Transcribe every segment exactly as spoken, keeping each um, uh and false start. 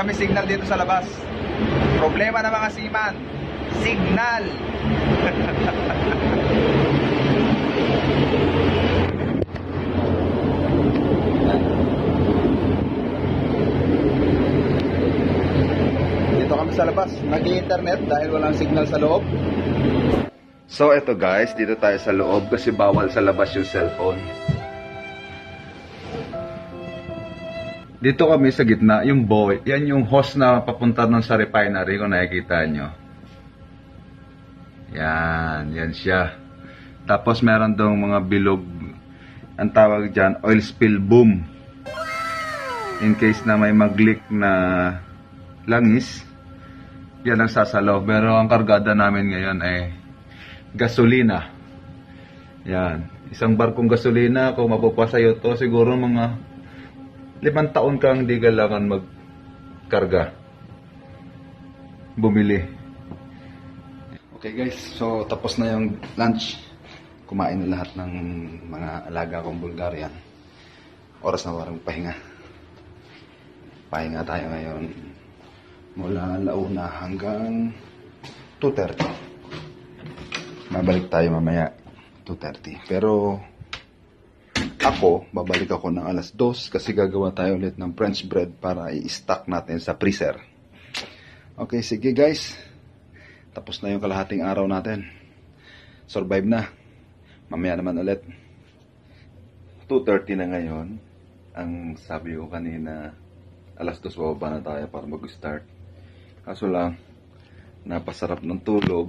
kami signal dito sa labas. Problema ng mga seaman, signal. Dito kami sa labas, nag-i-internet dahil walang signal sa loob. So eto guys, dito tayo sa loob kasi bawal sa labas yung cellphone. Dito kami sa gitna, yung buoy, yan yung hose na papunta nun sa refinery kung nakikita nyo. Yan, yan siya. Tapos meron dong mga bilog, ang tawag dyan, oil spill boom. In case na may mag-leak na langis, yan ang sasalaw. Pero ang kargada namin ngayon ay gasolina. Yan, isang barkong gasolina, kung mapapasayo to, siguro mga limang taon kang hindi kailangan magkarga. Bumili. Okay guys, so tapos na yung lunch. Kumain na lahat ng mga alaga kong Bulgarian. Oras na parang pahinga. Pahinga tayo ngayon. Mula launa hanggang two thirty. Mabalik tayo mamaya two thirty. Pero ako, babalik ako ng alas dos kasi gagawa tayo ulit ng French bread para i-stock natin sa freezer. Okay, sige guys. Tapos na yung kalahating araw natin. Survive na. Mamaya naman ulit. two thirty na ngayon. Ang sabi ko kanina, alas dos bababa na tayo para mag-start. Kaso lang, napasarap ng tulog.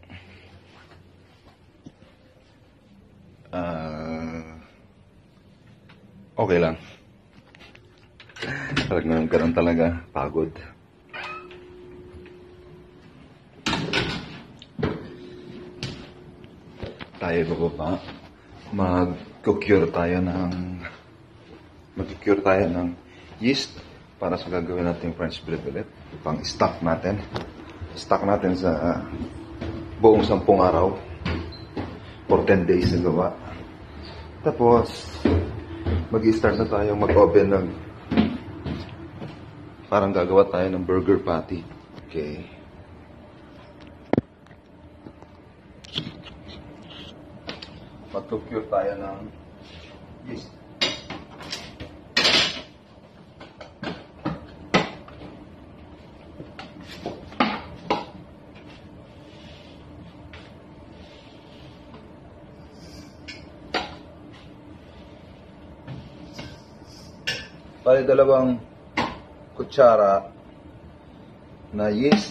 Ah... Uh, Okay lang. Talagang ganun talaga. Pagod. Tayo bababa. Mag-cure tayo ng mag-cure tayo ng yeast para sa gagawin natin French bread ulit. Pang stock natin. Stock natin sa uh, buong sampung araw. For ten days na gawa. Tapos mag-i-start na tayo mag-oven ng parang gagawa tayo ng burger patty. Okay. Mag-cure tayo ng yeast. Bali dalawang kutsara na yeast.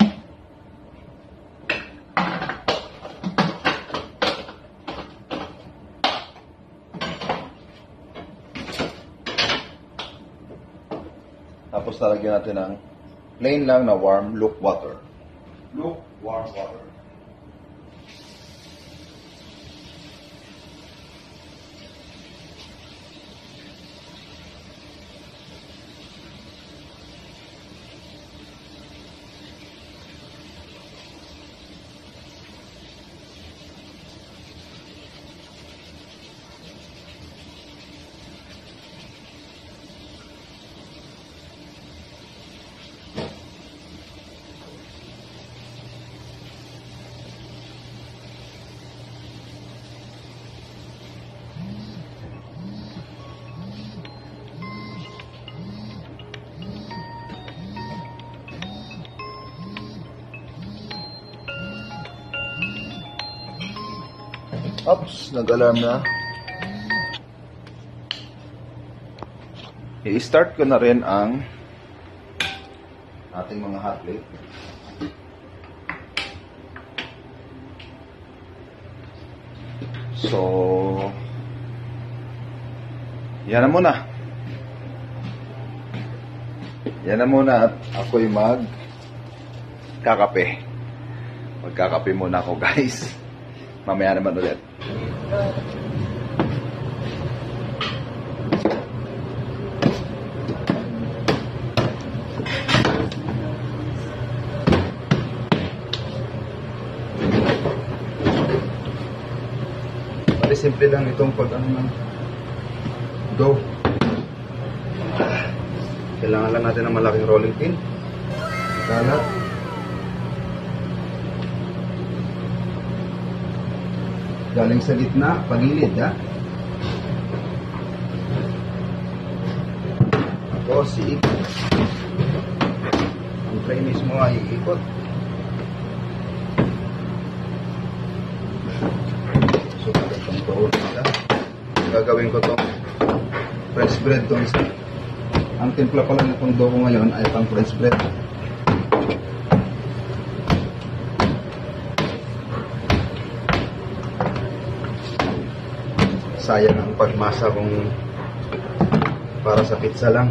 Tapos talagyan natin ng plain lang na warm luke water. Luke warm water. Oops, nag-alarm na. I-start ko na rin ang ating mga hot plate. So, yan na muna. Yan na muna at ako'y mag kakape. Magkakape muna ako guys. Mamaya naman ulit. Pari simple lang itong pag ano ng dough. Kailangan lang natin ng malaking rolling pin. Kalat. Galing sa gitna, pagilid, ha? Tapos, iikot. Ang tray mismo ay iikot. So, itong tuhod nila. Gagawin ko itong French bread itong isa. Ang timpla pala nitong dough ko ngayon ay pang French bread. Sayang ang pagmasa kung para sa pizza lang.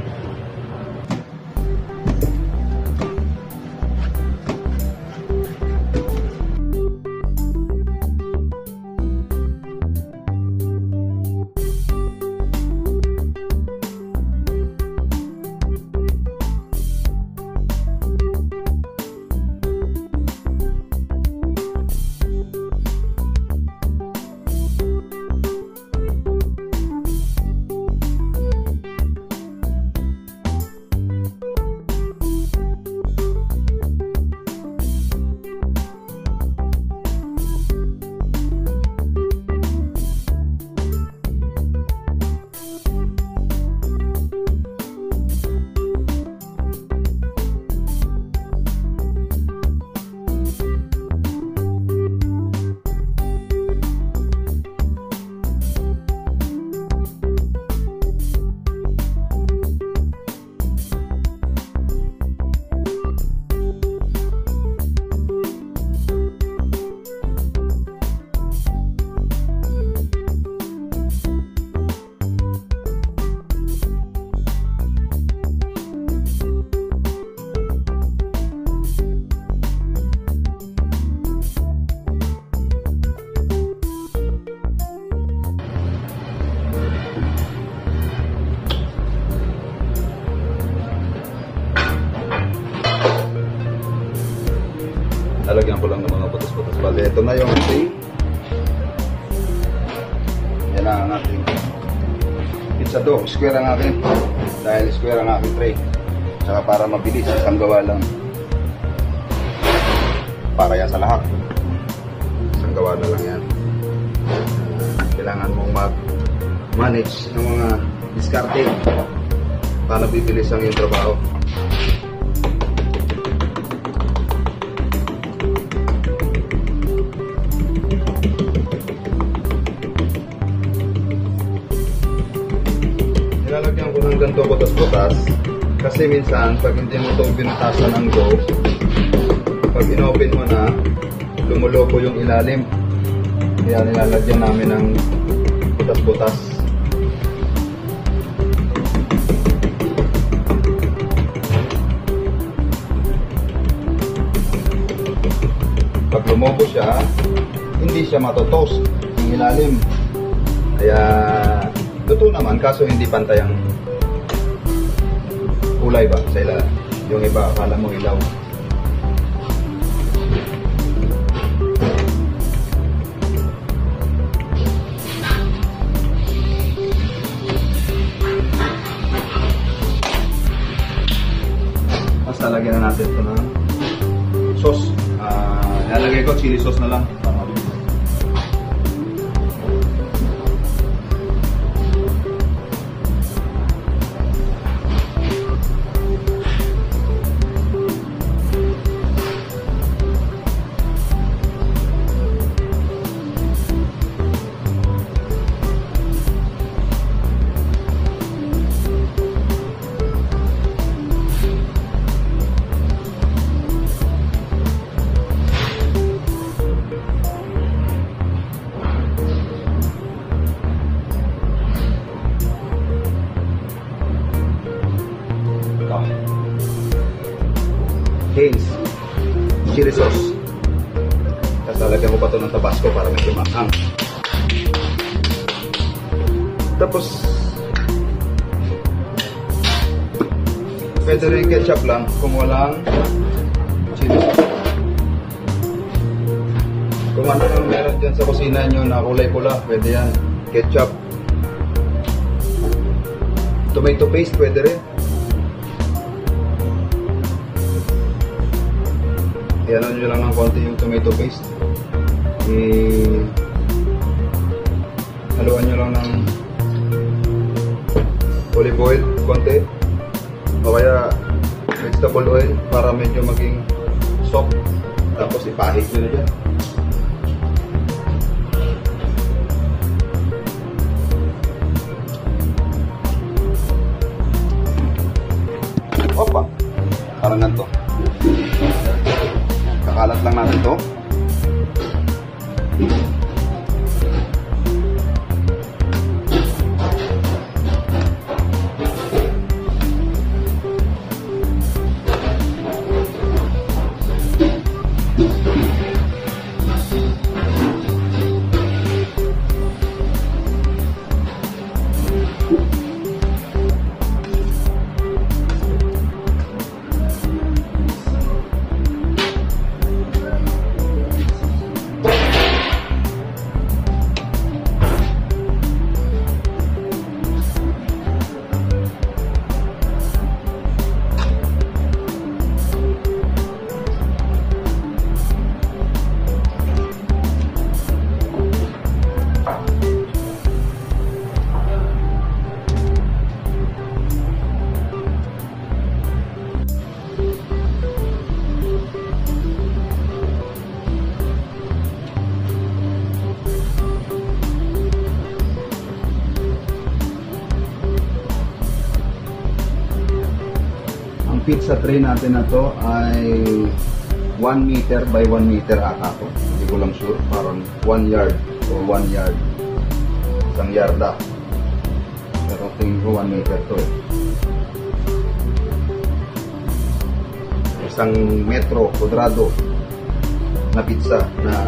Lalagyan ko lang ng mga butas-butas. Bale, ito na yung tray. Yan na ang ating pizza dough. Square ang akin. Dahil square ang aking tray. Saka para mabilis, isang gawa lang. Para yan sa lahat. Isang gawa na lang yan. Kailangan mong mag-manage ng mga diskarte para bibilis ang iyong trabaho. Nilalagyan ko ng ganito butas-butas kasi minsan pag hindi mo ito binutasan ng dough, pag inopen mo na, lumuloko yung ilalim. Kaya nilalagyan namin ng butas-butas. Pag lumobo siya, hindi siya matotoast yung ilalim. Kaya luto naman, kaso hindi pantay ang kulay ba sa ilalim. Yung iba, akala mo ilaw. Basta lagyan na natin ito ng sauce. Uh, nalagay ko chili sauce na lang. Heinz chili sauce. Tapos lalagyan ko pa ito ng Tabasco para medyo maanghang. Tapos pwede rin ketchup lang kung walang chili sauce. Kung ano lang meron dyan sa kusina nyo na kulay pula, pwede yan. Ketchup. Tomato paste pwede rin. i-ano nyo lang ng konti yung tomato paste. I haluan nyo lang ng olive oil konti o kaya vegetable oil para medyo maging soft, tapos ipahid nyo na dyan. Opa, parang ganito. Kakalat lang natin to. Pizza tray natin na to ay one meter by one meter ata to. Hindi ko lang sure. Parang one yard or one yard. Isang yarda. Pero tingin ko one meter to eh. Isang metro kwadrado na pizza na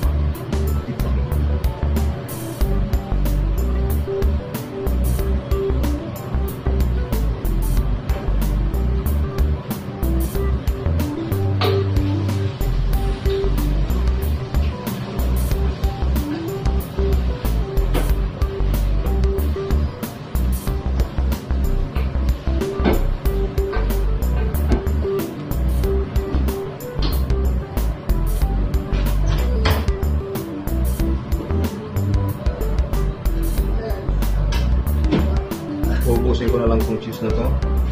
ubusin ko na lang itong cheese na to.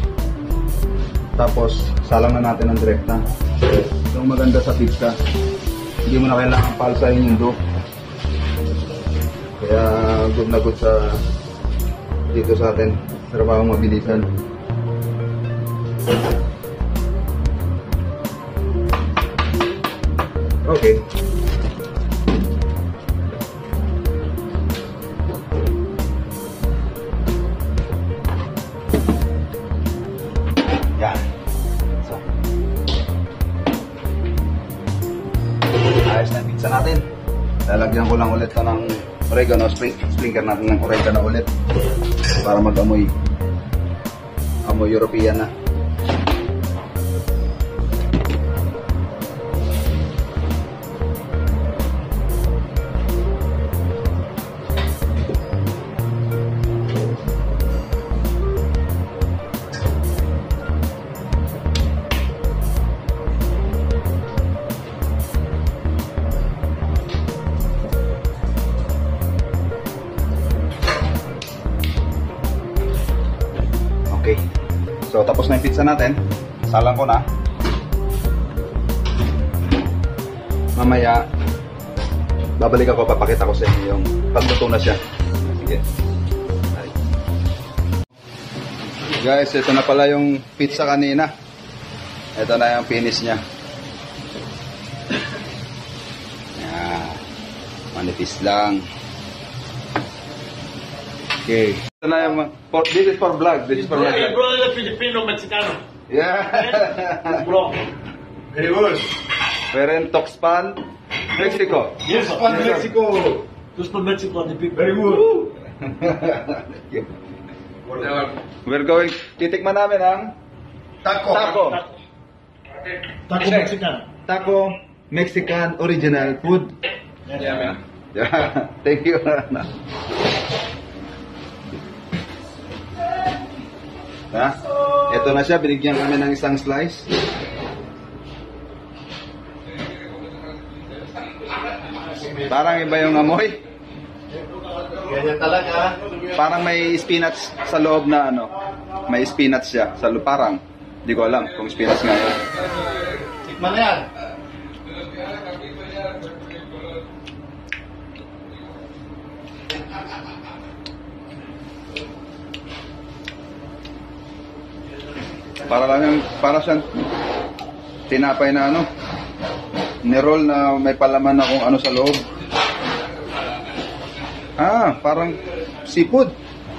Tapos salang na natin ng direkta. Yung maganda sa pizza, hindi mo na kailangan palsahin yung dough. Kaya good na good sa dito sa atin, trabahong mabilisan. Okay. Yan. So. Ayos na yung pizza natin. Lalagyan ko lang ulit ito ng oregano. Spring, sprinkle natin ng oregano ulit. Para mag-amoy. Amoy European na. Okay. So, tapos na yung pizza natin. Salang ko na. Mamaya, babalik ako, papakita ko sa inyo yung pagluto na siya. Sige. Ay. Guys, ito na pala yung pizza kanina. Ito na yung finish niya. Yan. Manipis lang. Okay. Ito na yung, for, this is for vlog. This is for vlog. Hey, bro, you're Filipino, Mexicano. Yeah. Bro. Very good. We're in Tuxpan, Mexico. Yes, Tuxpan, Yes, sir. Mexico. Tuxpan, Mexico, the people. Very good. Yeah. We're going, titikman namin ang Taco. taco. Taco Mexican. Taco Mexican original food. Yeah, man. Yeah. Thank you. Ha? Ito na siya, binigyan kami ng isang slice. Parang iba yung amoy. Ganyan talaga. Parang may spinach sa loob na ano. May spinach siya. Sa loob parang. Hindi ko alam kung spinach nga yun. Tikman na yan. Para lang yung, para siyang tinapay na ano. Nirol na may palaman na kung ano sa loob. Ah, parang seafood.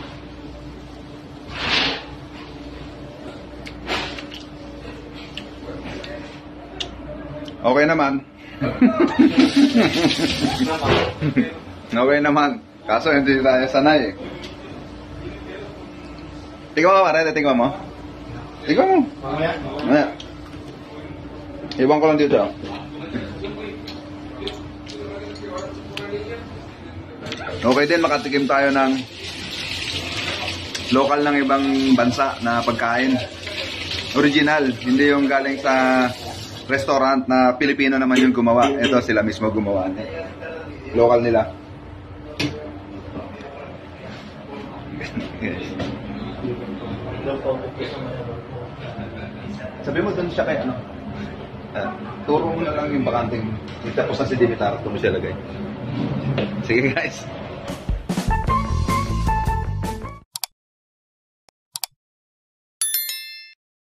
Okay naman. Okay naman. Kaso hindi tayo sanay eh. Tingnan mo pare, tingnan mo. Tingnan mo. Mamaya. Mamaya. Iwan ko lang dito. Okay din, makatikim tayo ng local ng ibang bansa na pagkain. Original, hindi yung galing sa restaurant na Pilipino naman yung gumawa. Ito sila mismo gumawa. Local nila. Sabi mo doon siya kay ano? Uh, turo mo na lang yung bakanting. Tapos na si Dimitar, ito mo siya lagay. Sige guys.